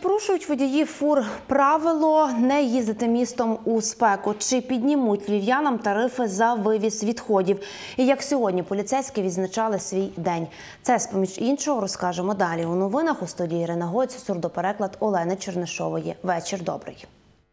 порушують водії фур правило не їздити містом у спеку? Чи піднімуть львів'янам тарифи за вивіз відходів? І як сьогодні поліцейські відзначали свій день? Це, з-поміж іншого, розкажемо далі. У новинах у студії Ірина Гоць, сурдопереклад Олени Чернишової. Вечір добрий.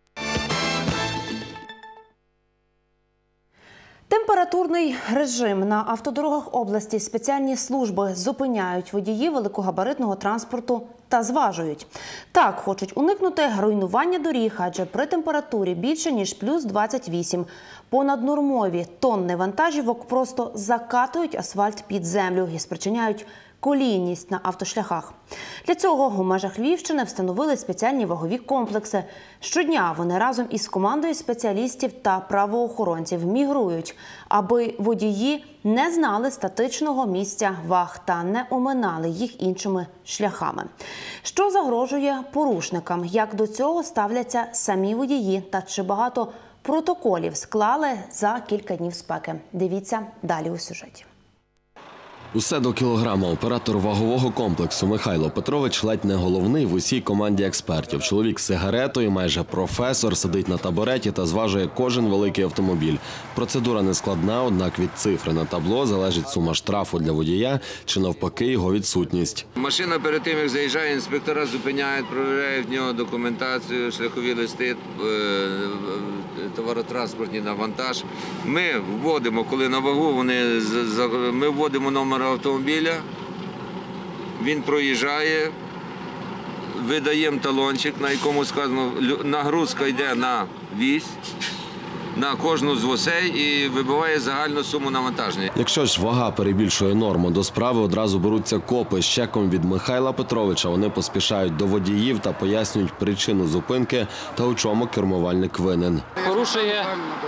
Температурний режим. На автодорогах області спеціальні служби зупиняють водіїв великогабаритного транспорту та зважують. Так, хочуть уникнути руйнування доріг, адже при температурі більше, ніж плюс 28. Понаднормові тонни вантажівок просто закатують асфальт під землю і спричиняють колійність на автошляхах. Для цього у межах Львівщини встановили спеціальні вагові комплекси. Щодня вони разом із командою спеціалістів та правоохоронців мігрують, аби водії не знали статичного місця ваг та не оминали їх іншими шляхами. Що загрожує порушникам? Як до цього ставляться самі водії? Та чи багато протоколів склали за кілька днів спеки? Дивіться далі у сюжеті. Усе до кілограма. Оператор вагового комплексу Михайло Петрович ледь не головний в усій команді експертів. Чоловік з сигаретою, майже професор, сидить на табуреті та зважує кожен великий автомобіль. Процедура нескладна, однак від цифри на табло залежить сума штрафу для водія чи навпаки його відсутність. Машина перед тим, як заїжджає, інспектора зупиняють, перевіряють в нього документацію, шляхові листи, товаротранспортні на вантаж. Ми вводимо, коли на вагу, ми вводимо номер автомобіля, він проїжджає, видаємо талончик, на якому сказано, нагрузка йде на вісь, на кожну з осей і вибиває загальну суму навантаження. Якщо ж вага перебільшує норму, до справи одразу беруться копи. З чеком від Михайла Петровича вони поспішають до водіїв та пояснюють причину зупинки та у чому кермувальник винен. Порушує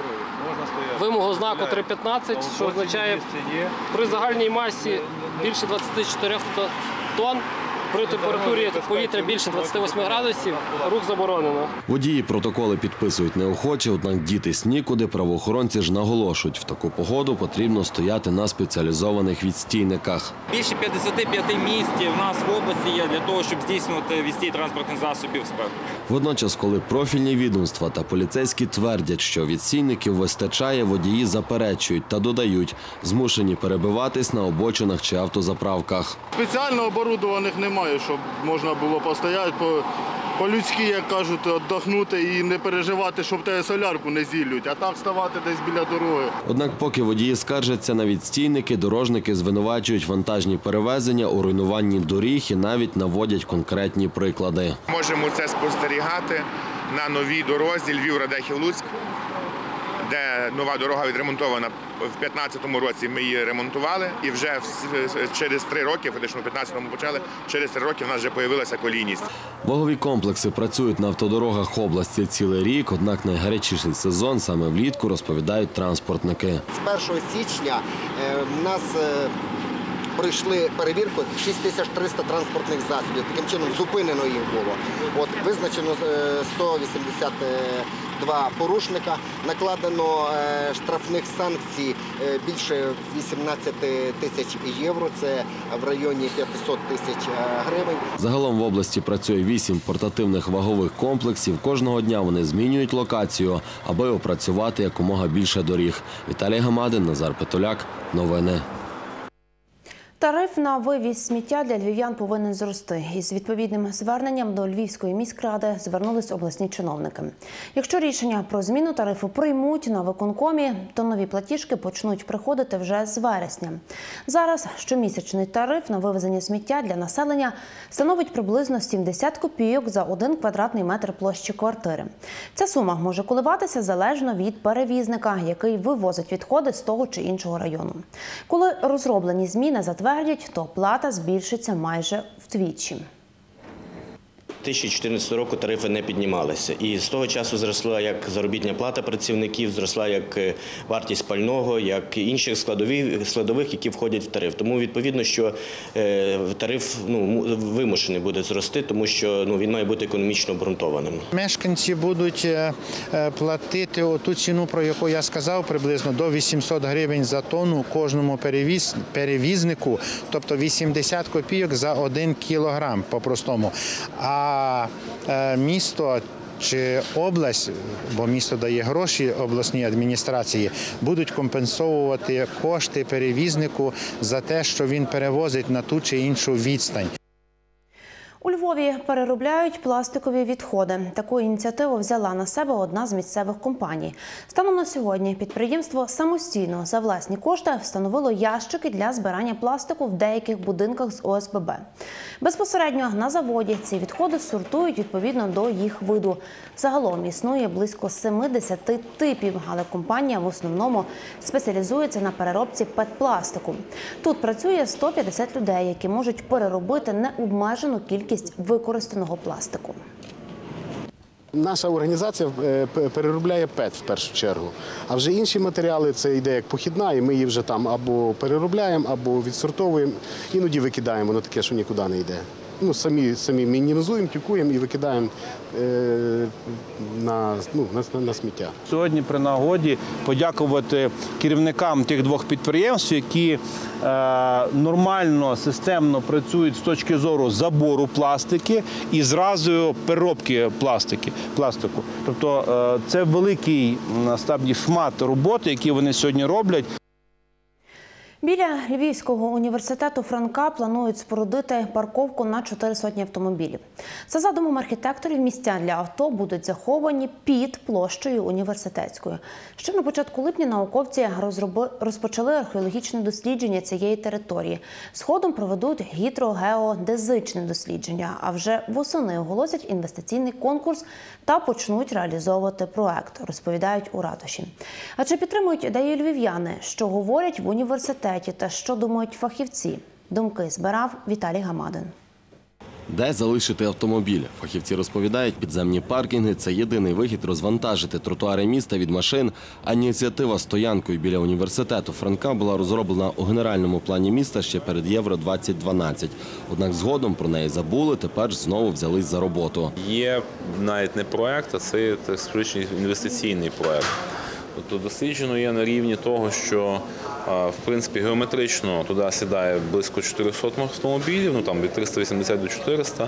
вимогу знаку 3.15, що означає при загальній масі більше 24 тонн, при температурі повітря більше 28 градусів, рух заборонено. Водії протоколи підписують неохоче, однак дітись нікуди. Правоохоронці ж наголошують, в таку погоду потрібно стояти на спеціалізованих відстійниках. Більше 55 місць в нас в області є для того, щоб здійснювати відстій транспортних засобів в спеку. Водночас, коли профільні відомства та поліцейські твердять, що відстійників вистачає, водії заперечують та додають, змушені перебиватись на обочинах чи автозаправках. Спеціально оборудованих немає, щоб можна було постояти по-людськи, як кажуть, віддохнути і не переживати, щоб тебе солярку не зіллють, а так ставати десь біля дороги. Однак поки водії скаржаться на відстійники, дорожники звинувачують вантажні перевезення у руйнуванні доріг і навіть наводять конкретні приклади. Можемо це спостерігати на новій дорозі Львів-Радехів-Луцьк, де нова дорога відремонтована. В 2015 році ми її ремонтували і вже через 3 роки, фактично в 2015-му почали, через 3 роки в нас вже з'явилася колійність. Вагові комплекси працюють на автодорогах області цілий рік, однак найгарячіший сезон саме влітку, розповідають транспортники. З 1 січня в нас пройшли перевірку 6300 транспортних засобів. Таким чином зупинено їх було. Визначено 182 порушника, накладено штрафних санкцій більше 18 тисяч євро, це в районі 500 тисяч гривень. Загалом в області працює 8 портативних вагових комплексів. Кожного дня вони змінюють локацію, аби опрацювати якомога більше доріг. Віталій Гамадин, Назар Петуляк. Новини. Тариф на вивіз сміття для львів'ян повинен зрости. Із відповідним зверненням до Львівської міськради звернулись обласні чиновники. Якщо рішення про зміну тарифу приймуть на виконкомі, то нові платіжки почнуть приходити вже з вересня. Зараз щомісячний тариф на вивезення сміття для населення становить приблизно 70 копійок за 1 квадратний метр площі квартири. Ця сума може коливатися залежно від перевізника, який вивозить відходи з того чи іншого району. Коли розроблені зміни затвердять, то плата збільшиться майже вдвічі. 2014 року тарифи не піднімалися. І з того часу зросла як заробітна плата працівників, зросла як вартість пального, як інших складових, які входять в тариф. Тому відповідно, що тариф вимушений буде зрости, тому що він має бути економічно обґрунтованим. Мешканці будуть платити ту ціну, про яку я сказав, приблизно до 800 гривень за тонну кожному перевізнику, тобто 80 копійок за 1 кілограм по-простому. А а місто чи область, бо місто дає гроші обласній адміністрації, будуть компенсовувати кошти перевізнику за те, що він перевозить на ту чи іншу відстань. У Львові переробляють пластикові відходи. Таку ініціативу взяла на себе одна з місцевих компаній. Станом на сьогодні підприємство самостійно за власні кошти встановило ящики для збирання пластику в деяких будинках з ОСББ. Безпосередньо на заводі ці відходи сортують відповідно до їх виду. Загалом існує близько 70 типів, але компанія в основному спеціалізується на переробці ПЕТ-пластику. Тут працює 150 людей, які можуть переробити необмежену кількість використаного пластику. Наша організація переробляє ПЕТ в першу чергу, а вже інші матеріали це йде як похідна, і ми її вже там або переробляємо, або відсортовуємо, іноді викидаємо на таке, що нікуди не йде. Самі мінімізуємо, тюкуємо і викидаємо на сміття. Сьогодні при нагоді подякувати керівникам тих двох підприємств, які нормально, системно працюють з точки зору забору пластики і зразу переробки пластику. Тобто це великий насправді шмат роботи, який вони сьогодні роблять. Біля Львівського університету Франка планують спорудити парковку на 400 автомобілів. За задумом архітекторів, місця для авто будуть заховані під площею університетською. Ще на початку липня науковці розпочали археологічне дослідження цієї території. Згодом проведуть гідрогеодезичне дослідження, а вже восени оголосять інвестиційний конкурс та почнуть реалізовувати проект, розповідають у ратуші. А чи підтримують ідею львів'яни, що говорять в університеті та що думають фахівці? Думки збирав Віталій Гамадин. Де залишити автомобіль? Фахівці розповідають, підземні паркінги – це єдиний вихід розвантажити тротуари міста від машин, а ініціатива стоянкою біля університету Франка була розроблена у генеральному плані міста ще перед Євро-2012. Однак згодом про неї забули, тепер знову взялись за роботу. Є навіть не проєкт, а це інвестиційний проєкт. Тобто досліджено є на рівні того, що в принципі геометрично туди сідає близько 400 автомобілів, там від 380 до 400.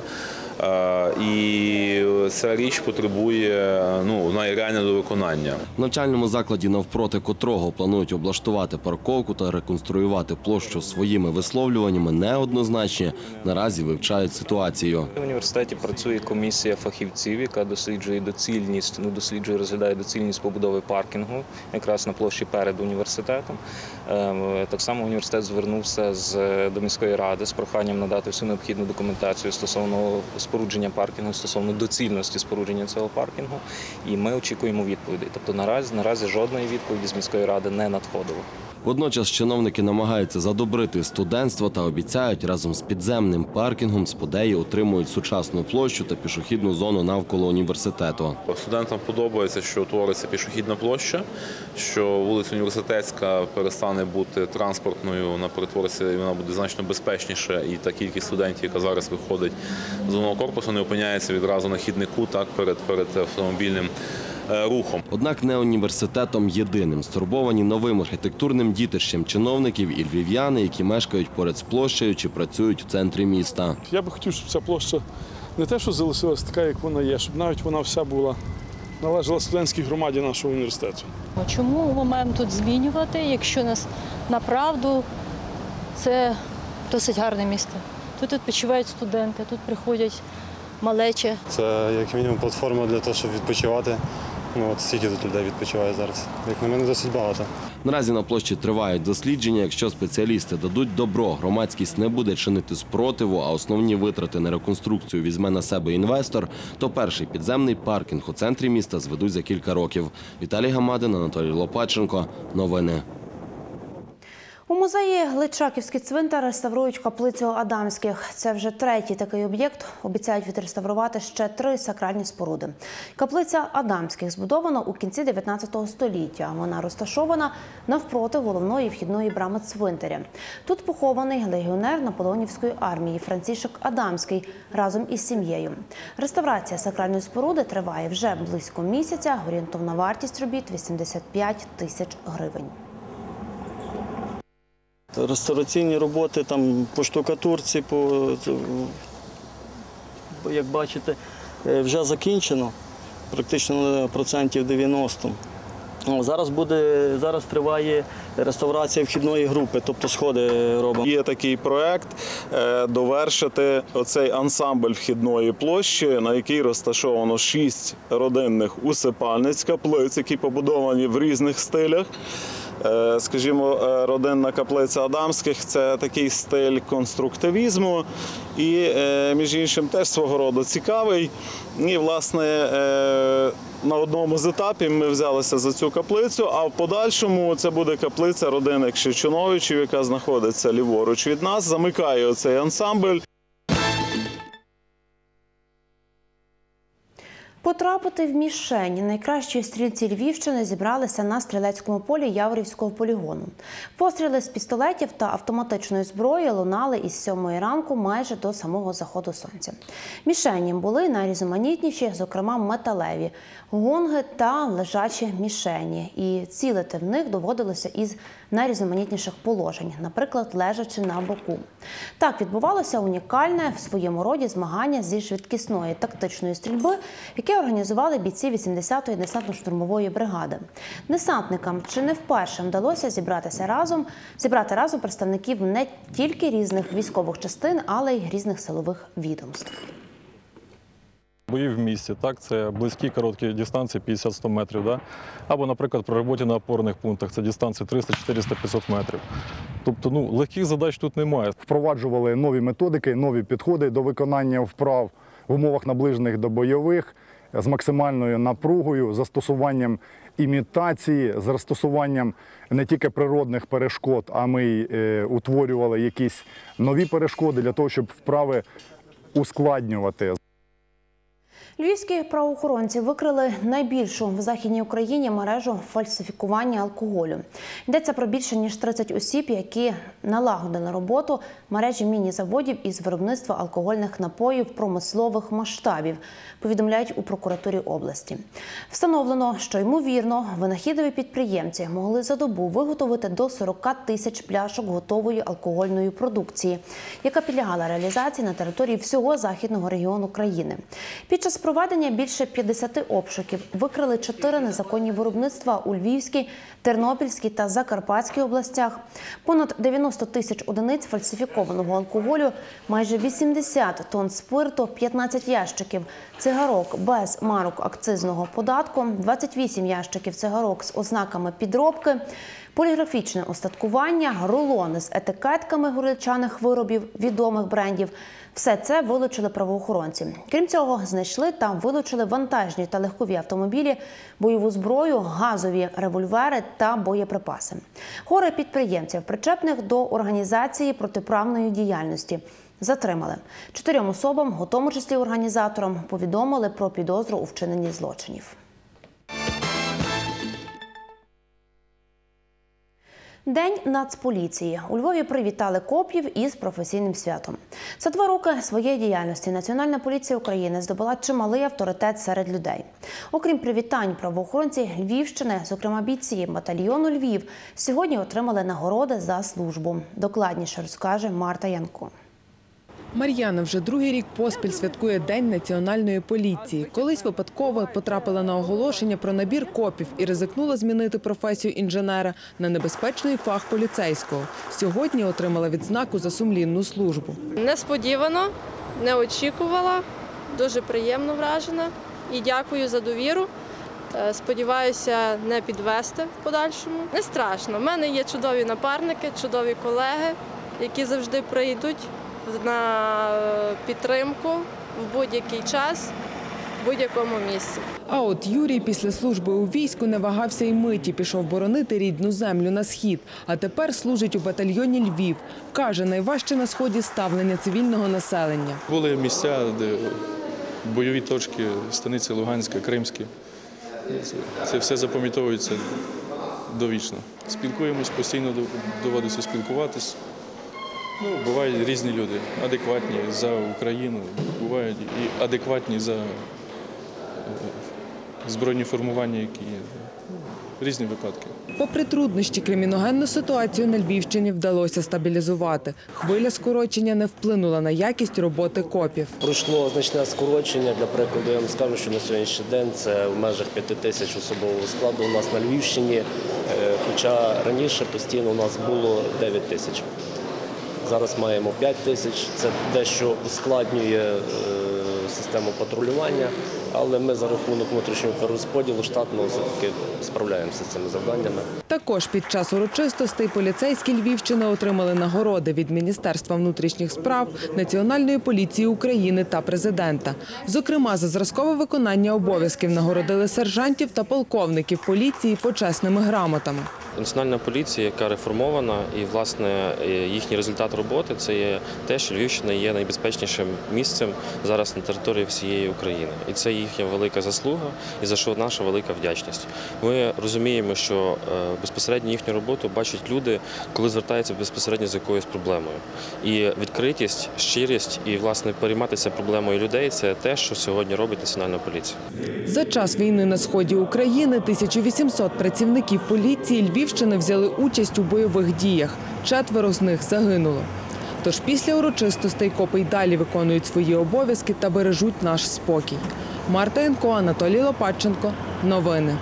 І ця річ потребує, вона реальна до виконання. В навчальному закладі, навпроти котрого планують облаштувати парковку та реконструювати площу своїми висловлюваннями, неоднозначні. Наразі вивчають ситуацію. В університеті працює комісія фахівців, яка досліджує доцільність, розглядає доцільність побудови паркінгу якраз на площі перед університетом. Так само університет звернувся до міської ради з проханням надати всю необхідну документацію стосовно спорудження паркінгу, стосовно доцільності спорудження цього паркінгу, і ми очікуємо відповідей. Тобто наразі жодної відповіді з міської ради не надходило. Водночас чиновники намагаються задобрити студентство та обіцяють, разом з підземним паркінгом сподеї отримують сучасну площу та пішохідну зону навколо університету. Студентам подобається, що утвориться пішохідна площа, що вулиця Університетська перестане бути транспортною, вона перетвориться і вона буде значно безпечніша, і та кількість студентів, яка зараз виходить з головного корпусу, не опиняється відразу на хіднику перед автомобільним рухом. Однак не університетом єдиним. Стурбовані новим архітектурним дітищем чиновників і львів'яни, які мешкають поряд з площею чи працюють в центрі міста. Я би хотів, щоб ця площа не те, що залишилась така, як вона є, щоб навіть вона вся належала студентській громаді нашого університету. Чому ми маємо тут змінювати, якщо нас направду це досить гарне місто. Тут відпочивають студенти, тут приходять малечі. Це як мінімум платформа для того, щоб відпочивати. Скільки тут людей відпочиває зараз? Як на мене, досить багато. Наразі на площі тривають дослідження. Якщо спеціалісти дадуть добро, громадськість не буде чинити спротиву, а основні витрати на реконструкцію візьме на себе інвестор, то перший підземний паркінг у центрі міста зведуть за кілька років. Віталій Гамадин, Анатолій Лопаченко. Новини. У музеї Личаківський цвинтар реставрують каплицю Адамських. Це вже третій такий об'єкт. Обіцяють відреставрувати ще 3 сакральні споруди. Каплиця Адамських збудована у кінці 19 століття. Вона розташована навпроти головної вхідної брами цвинтаря. Тут похований легіонер Наполеонівської армії Францішек Адамський разом із сім'єю. Реставрація сакральної споруди триває вже близько місяця. Орієнтовна вартість робіт – 85 тисяч гривень. Реставраційні роботи там по штукатурці, як бачите, вже закінчено, практично на процентів 90. Зараз триває реставрація вхідної групи, тобто сходи робимо. Є такий проект довершити оцей ансамбль вхідної площі, на якій розташовано 6 родинних усипальниць каплиць, які побудовані в різних стилях. Скажімо, родинна каплиця Адамських – це такий стиль конструктивізму і, між іншим, теж свого роду цікавий. І, власне, на одному з етапів ми взялися за цю каплицю, а в подальшому це буде каплиця родини Кшичуновичів, яка знаходиться ліворуч від нас, замикає оцей ансамбль. Потрапити в мішень. Найкращі стрільці Львівщини зібралися на стрілецькому полі Яворівського полігону. Постріли з пістолетів та автоматичної зброї лунали із 7 ранку майже до самого заходу сонця. Мішені були найрізноманітніші, зокрема металеві, гонги та лежачі мішені. І цілити в них доводилося із найрізноманітніших положень, наприклад, лежачи на боку. Так відбувалося унікальне в своєму роді змагання зі швидкісної тактичної стрільби, яке організували бійці 80-ї десантно-штурмової бригади. Десантникам чи не вперше вдалося зібрати разом представників не тільки різних військових частин, але й різних силових відомств. Бої в місті, так, це близькі, короткі дистанції 50-100 метрів. Да? Або, наприклад, при роботі на опорних пунктах це дистанції 300, 400, 500 метрів. Тобто, легких задач тут немає. Впроваджували нові методики, нові підходи до виконання вправ в умовах наближених до бойових, з максимальною напругою, застосуванням імітації, з застосуванням не тільки природних перешкод, а ми й утворювали якісь нові перешкоди для того, щоб вправи ускладнювати. Львівські правоохоронці викрили найбільшу в Західній Україні мережу фальсифікування алкоголю. Йдеться про більше ніж 30 осіб, які налагодили роботу мережі міні-заводів із виробництва алкогольних напоїв промислових масштабів, повідомляють у прокуратурі області. Встановлено, що, ймовірно, винахідливі підприємці могли за добу виготовити до 40 тисяч пляшок готової алкогольної продукції, яка підлягала реалізації на території всього західного регіону країни. Під час проведення більше 50 обшуків викрили 4 незаконні виробництва у Львівській, Тернопільській та Закарпатській областях, понад 90 тисяч одиниць фальсифікованого алкоголю, майже 80 тонн спирту, 15 ящиків цигарок без марок акцизного податку, 28 ящиків цигарок з ознаками підробки, поліграфічне остаткування, рулони з етикетками горілчаних виробів відомих брендів. Все це вилучили правоохоронці. Крім цього, знайшли та вилучили вантажні та легкові автомобілі, бойову зброю, газові револьвери та боєприпаси. Горе підприємців, причетних до організації протиправної діяльності, затримали. 4 особам, у тому числі організаторам, повідомили про підозру у вчиненні злочинів. День Нацполіції. У Львові привітали копів із професійним святом. За 2 роки своєї діяльності Національна поліція України здобула чималий авторитет серед людей. Окрім привітань, правоохоронці Львівщини, зокрема бійці батальйону «Львів», сьогодні отримали нагороди за службу. Докладніше розкаже Марта Янко. Мар'яна вже 2-й рік поспіль святкує День Національної поліції. Колись випадково потрапила на оголошення про набір копів і ризикнула змінити професію інженера на небезпечний фах поліцейського. Сьогодні отримала відзнаку за сумлінну службу. Несподівано, не очікувала, дуже приємно вражена і дякую за довіру. Сподіваюся, не підвести в подальшому. Не страшно. У мене є чудові напарники, чудові колеги, які завжди прийдуть на підтримку в будь-який час, в будь-якому місці. А от Юрій після служби у війську не вагався й миті, пішов боронити рідну землю на схід, а тепер служить у батальйоні «Львів». Каже, найважче на сході ставлення цивільного населення. Були місця, де бойові точки, станиця Луганська, Кримська. Це все запам'ятовується довічно. Спілкуємось, постійно доводиться спілкуватись. Бувають різні люди, адекватні за Україну, бувають і адекватні за збройні формування, які різні випадки. Попри труднощі, криміногенну ситуацію на Львівщині вдалося стабілізувати. Хвиля скорочення не вплинула на якість роботи копів. Пройшло значне скорочення. Для прикладу, я вам скажу, що на сьогоднішній день це в межах 5 тисяч особового складу у нас на Львівщині, хоча раніше постійно у нас було 9 тисяч. Зараз маємо 5 тисяч, це дещо ускладнює систему патрулювання, але ми за рахунок внутрішнього перерозподілу штатного все-таки справляємося з цими завданнями. Також під час урочистостей поліцейські Львівщини отримали нагороди від Міністерства внутрішніх справ, Національної поліції України та президента. Зокрема, за зразкове виконання обов'язків нагородили сержантів та полковників поліції почесними грамотами. Національна поліція, яка реформована, і, власне, їхній результат роботи – це є те, що Львівщина є найбезпечнішим місцем зараз на території всієї України. І це їхня велика заслуга, і за що наша велика вдячність. Ми розуміємо, що безпосередньо їхню роботу бачать люди, коли звертаються безпосередньо з якоюсь проблемою. І відкритість, щирість і, власне, перейматися проблемою людей – це те, що сьогодні робить Національна поліція. За час війни на сході України 1800 працівників поліції Львівщини взяли участь у бойових діях. 4 з них загинуло. Тож після урочистостей копи й далі виконують свої обов'язки та бережуть наш спокій. Марта Янко, Анатолій Лопатченко. Новини.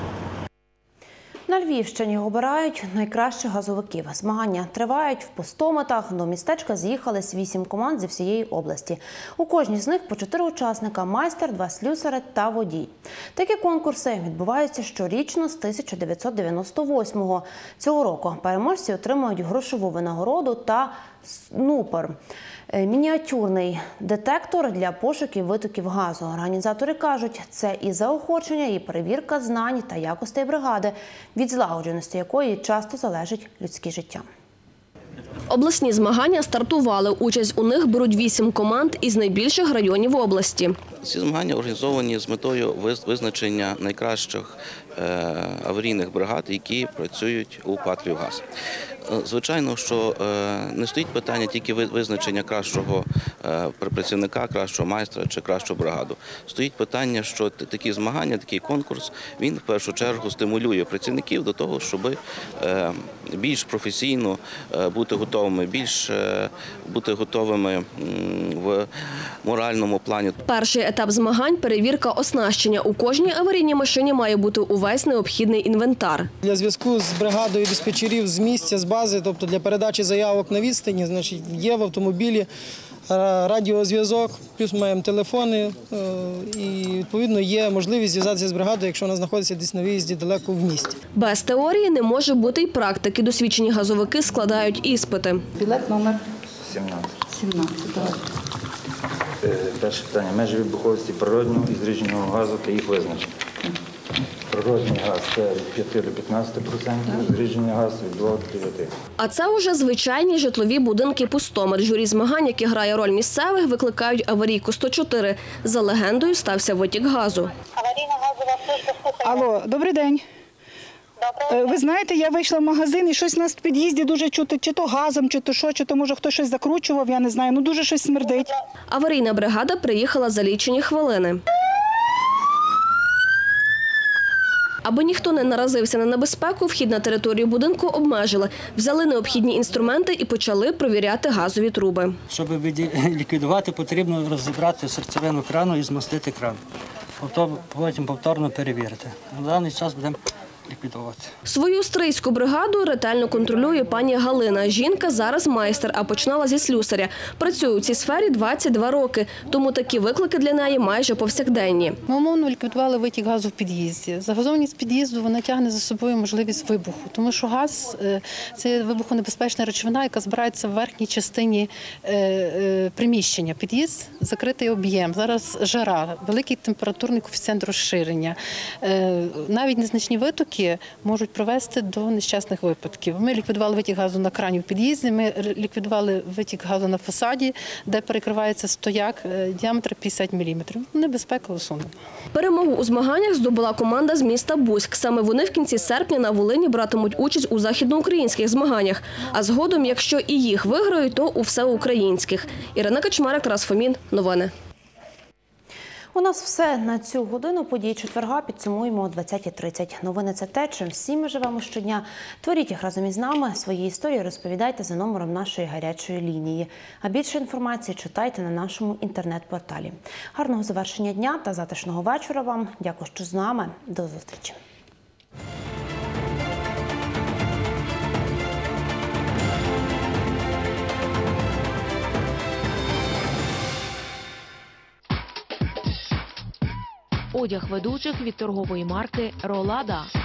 На Львівщині обирають найкращих газовиків. Змагання тривають в Пустометах. До містечка з'їхались 8 команд зі всієї області. У кожній з них по 4 учасника – майстер, 2 слюсари та водій. Такі конкурси відбуваються щорічно з 1998-го. Цього року переможці отримують грошову винагороду та снупер – мініатюрний детектор для пошуків витоків газу. Організатори кажуть, це і заохочення, і перевірка знань та якостей бригади, від злагодженості якої часто залежить людське життя. Обласні змагання стартували. Участь у них беруть 8 команд із найбільших районів області. Ці змагання організовані з метою визначення найкращих аварійних бригад, які працюють у ПАТ «Львівгаз». Звичайно, що не стоїть питання тільки визначення кращого працівника, кращого майстра чи кращу бригаду. Стоїть питання, що такі змагання, такий конкурс, він в першу чергу стимулює працівників до того, щоб більш професійно бути готовими, більш бути готовими в моральному плані. Перший етап змагань – перевірка оснащення. У кожній аварійній машині має бути увесь необхідний інвентар. Для зв'язку з бригадою диспетчерів з місця, з бази, тобто для передачі заявок на відстані, значить, є в автомобілі радіозв'язок, плюс маємо телефони і, відповідно, є можливість зв'язатися з бригадою, якщо вона знаходиться десь на виїзді далеко в місті. Без теорії не може бути й практики. Досвідчені газовики складають іспити. Білет номер 17. Так. Перше питання. Межі вибуховості природнього і зрідженого газу та їх визначення. Природний газ – це від 5 до 15%, зріджений газ – від 2 до 9%. А це уже звичайні житлові будинки Пустомет. Журі змагань, які грає роль місцевих, викликають аварійку 104. За легендою стався витік газу. Алло, добрий день. Ви знаєте, я вийшла в магазин і щось у нас в під'їзді дуже чути, чи то газом, чи то що, чи то може хтось щось закручував, я не знаю, ну дуже щось смердить. Аварійна бригада приїхала за лічені хвилини. Аби ніхто не наразився на небезпеку, вхід на територію будинку обмежили. Взяли необхідні інструменти і почали провіряти газові труби. Щоб ліквідувати, потрібно розібрати серцевину крану і змастити кран. Потім повторно перевірити. На даний час будемо ліквідувати. Свою стрийську бригаду ретельно контролює пані Галина. Жінка зараз майстер, а починала зі слюсаря. Працює у цій сфері 22 роки, тому такі виклики для неї майже повсякденні. Ми умовно ліквідували витік газу в під'їзді. Загазованість під'їзду, вона тягне за собою можливість вибуху, тому що газ – це вибухонебезпечна речовина, яка збирається в верхній частині приміщення. Під'їзд – закритий об'єм, зараз жара, великий температурний коефіцієнт розширення. Навіть незначні витоки можуть привести до нещасних випадків. Ми ліквідували витік газу на крані в під'їзді, ми ліквідували витік газу на фасаді, де перекривається стояк, діаметр 50 мм. Небезпека усунена. Перемогу у змаганнях здобула команда з міста Буськ. Саме вони в кінці серпня на Волині братимуть участь у західноукраїнських змаганнях. А згодом, якщо і їх виграють, то у всеукраїнських. Ірина Качмарик, Тарас Фомін. Новини. У нас все на цю годину. Події четверга підсумуємо о 20:30. Новини – це те, чим всі ми живемо щодня. Творіть їх разом із нами. Свої історії розповідайте за номером нашої гарячої лінії. А більше інформації читайте на нашому інтернет-порталі. Гарного завершення дня та затишного вечора вам. Дякую, що з нами. До зустрічі. Одяг ведучих від торгової марки «Ролада».